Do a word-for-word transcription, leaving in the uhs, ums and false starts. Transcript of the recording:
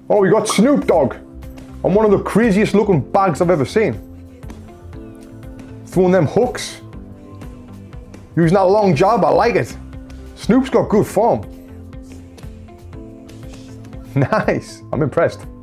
Oh, we got Snoop Dogg on one of the craziest looking bags I've ever seen. Throwing them hooks. Using that long jab, I like it. Snoop's got good form. Nice, I'm impressed.